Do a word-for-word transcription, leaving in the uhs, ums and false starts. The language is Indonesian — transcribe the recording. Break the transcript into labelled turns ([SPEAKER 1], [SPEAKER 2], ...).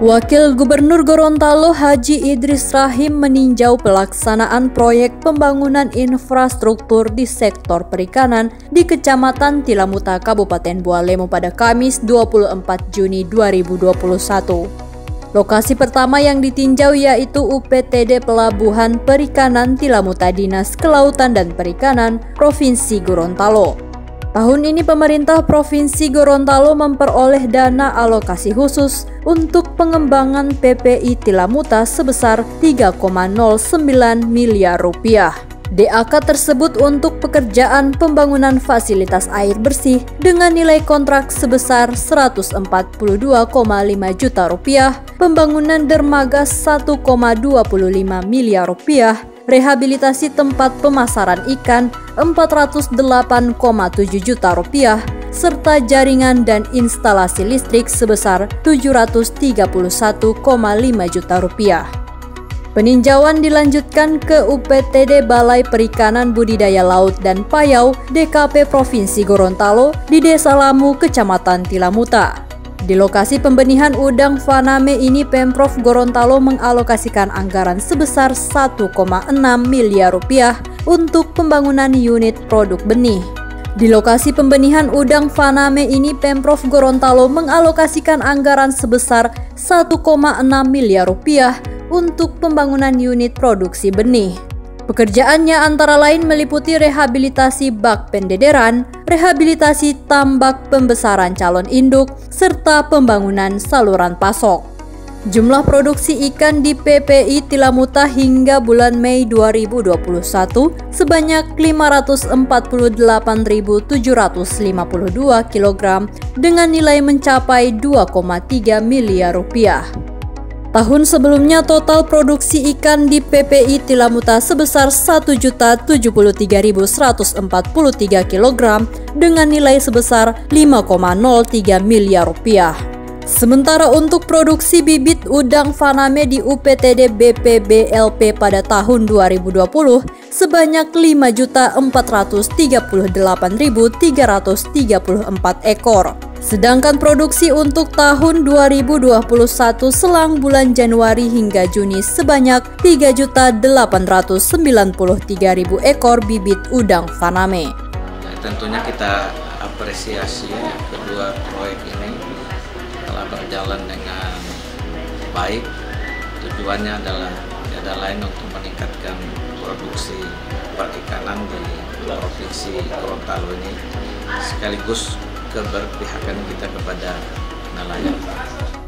[SPEAKER 1] Wakil Gubernur Gorontalo Haji Idris Rahim meninjau pelaksanaan proyek pembangunan infrastruktur di sektor perikanan di Kecamatan Tilamuta, Kabupaten Bualemo pada Kamis dua puluh empat Juni dua ribu dua puluh satu. Lokasi pertama yang ditinjau yaitu U P T D Pelabuhan Perikanan Tilamuta Dinas Kelautan dan Perikanan Provinsi Gorontalo. Tahun ini pemerintah Provinsi Gorontalo memperoleh dana alokasi khusus untuk pengembangan P P I Tilamuta sebesar tiga koma nol sembilan miliar rupiah. D A K tersebut untuk pekerjaan pembangunan fasilitas air bersih dengan nilai kontrak sebesar seratus empat puluh dua koma lima juta rupiah, pembangunan dermaga satu koma dua lima miliar rupiah, rehabilitasi tempat pemasaran ikan empat ratus delapan koma tujuh juta rupiah, serta jaringan dan instalasi listrik sebesar tujuh ratus tiga puluh satu koma lima juta rupiah. Peninjauan dilanjutkan ke U P T D Balai Perikanan Budidaya Laut dan Payau D K P Provinsi Gorontalo di Desa Lamu, Kecamatan Tilamuta. Di lokasi pembenihan udang Faname ini Pemprov Gorontalo mengalokasikan anggaran sebesar satu koma enam miliar rupiah untuk pembangunan unit produk benih. Di lokasi pembenihan udang Faname ini Pemprov Gorontalo mengalokasikan anggaran sebesar satu koma enam miliar rupiah untuk pembangunan unit produksi benih. Pekerjaannya antara lain meliputi rehabilitasi bak pendederan, rehabilitasi tambak pembesaran calon induk, serta pembangunan saluran pasok. Jumlah produksi ikan di P P I Tilamuta hingga bulan Mei dua ribu dua puluh satu sebanyak lima ratus empat puluh delapan ribu tujuh ratus lima puluh dua kilogram dengan nilai mencapai dua koma tiga miliar rupiah. Tahun sebelumnya total produksi ikan di P P I Tilamuta sebesar satu juta tujuh puluh tiga ribu seratus empat puluh tiga kilogram dengan nilai sebesar lima koma nol tiga miliar rupiah. Sementara untuk produksi bibit udang Faname di U P T D B P B L P pada tahun dua ribu dua puluh sebanyak lima juta empat ratus tiga puluh delapan ribu tiga ratus tiga puluh empat ekor. Sedangkan produksi untuk tahun dua ribu dua puluh satu selang bulan Januari hingga Juni sebanyak tiga juta delapan ratus sembilan puluh tiga ribu ekor bibit udang Faname.
[SPEAKER 2] Nah, tentunya kita apresiasi kedua proyek ini telah berjalan dengan baik. Tujuannya adalah tiada lain untuk meningkatkan produksi perikanan di Provinsi Gorontalo ini sekaligus keberpihakan kita kepada nelayan.